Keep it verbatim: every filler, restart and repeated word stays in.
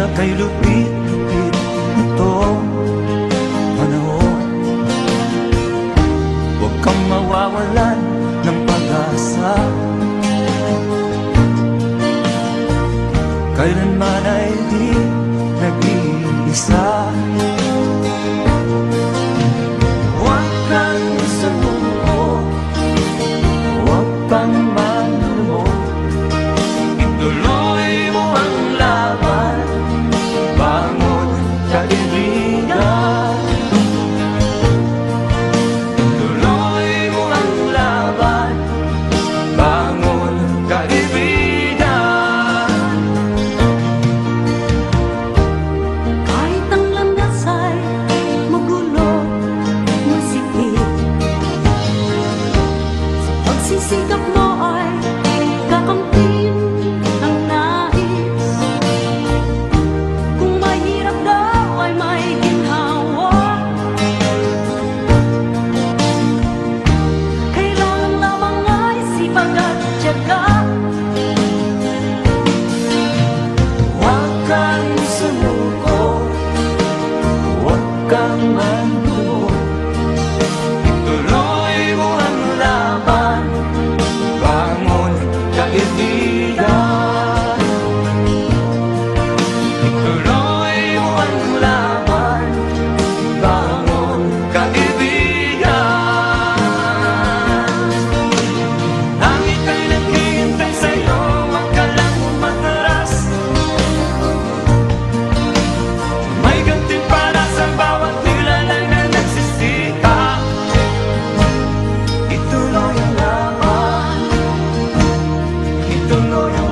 kay lupit-lupit itong panahon. Huwag kang mawawalan ng pag-asa, kailanman ay di nag-iisa. Huwag kang sumuko, huwag kang manlumod, ituloy mo ang laban, bangon kaibigan. Ituloy mo ang laban, bangon kaibigan. Kahit ang landas ay magulo, masikip, sa pagsisikap mo ay kakamtin ang nais. Kung mahirap daw ay may ginhawa, kailangan lamang ay sipag at tiyaga. Huwag kang sumuko, huwag kang manlumod, ituloy mo ang laban, bangon kaibigan. Ituloy mo ang laban, bangon kaibigan. Ang ika'y naghihintay sa'yo, huwag ka lang umatras. May ganti para sa bawat nilalang na nagsisikap. Ituloy ang laban, ituloy ang